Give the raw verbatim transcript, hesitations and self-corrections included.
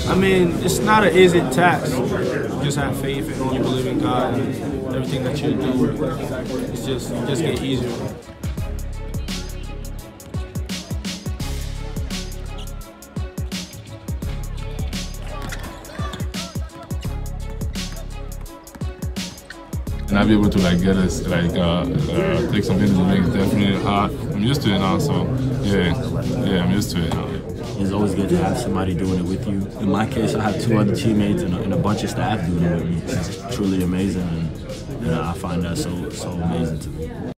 I mean, it's not an easy task. You just have faith and you believe in God and everything that you do. It's just, it just get easier. And I'll be able to like get us like uh, uh, take something to the ring is definitely hard. I'm used to it now, so yeah, yeah, I'm used to it now. It's always good to have somebody doing it with you. In my case, I have two other teammates and a, and a bunch of staff doing it with me. It's truly amazing, and, and I find that so so amazing to me.